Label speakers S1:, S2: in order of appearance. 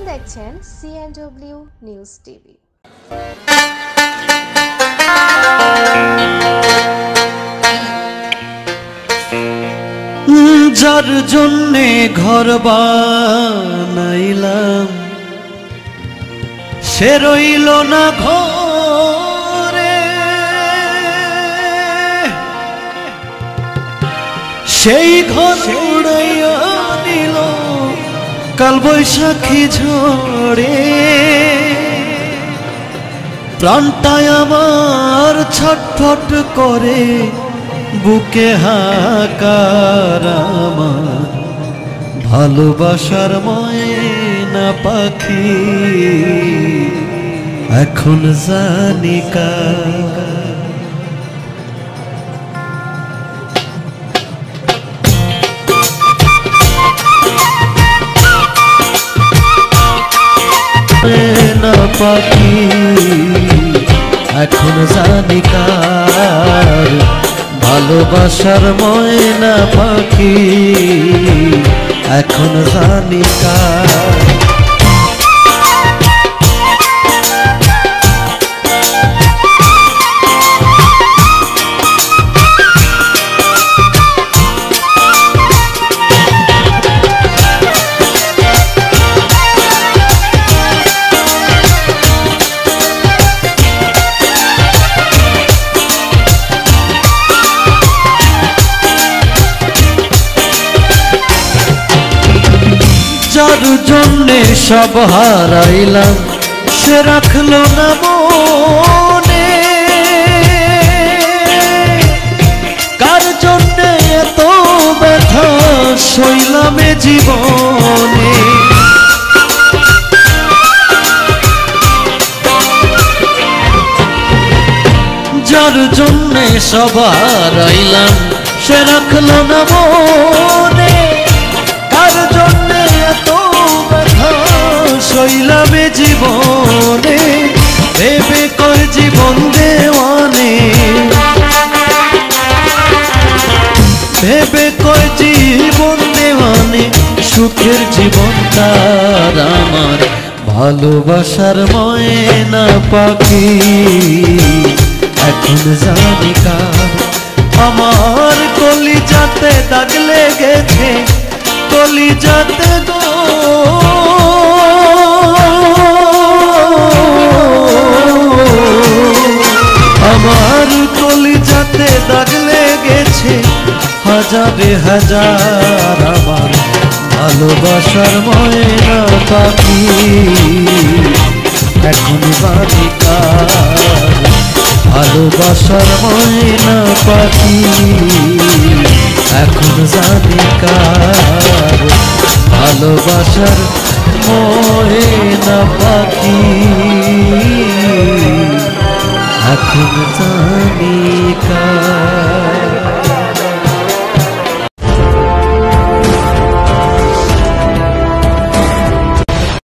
S1: দেখছেন CNW news TV.
S2: যার জন্যে ঘর বানাইলাম সে রইল না ঘরে, সেই ঘর উড়াইয়া নিল কাল বৈশাখী ঝড়ে। প্রাণটায় আমার ছটফট করে, বুকে হাকার আমার ভালোবাসার ময়না পাখি এখন জানি কার। ময়না পাখি এখন জানি কার, ভালোবাসার ময়না পাখি এখন জানি কার। যার জন্যে সব হারাইলাম সে রাখলো না মনে, কার জন্যে এত ব্যথা সইলামে জীবনে। যার জন্যে সব হারাইলাম সে রাখলো না মনে, কার জন্যে এত ব্যথা সইলামে জীবনে। ভেবে কয় জীবন দেওয়ানে, ভেবে কয় জীবন দেওয়ানে, সুখের জীবন তার আমার ভালোবাসার ময়না পাখি এখন জানি কার। আমার কলিজাতে দাগ লেগেছে, কলিজাতে গো আমার কলিজাতে দাগ লেগেছে, হাজারে হাজার আমার ভালোবাসার ময়না পাখি এখন জানি কার। ভালোবাসার ময়না পাখি এখন জানি কার, ভালোবাসার ময়না পাখি এখন জানি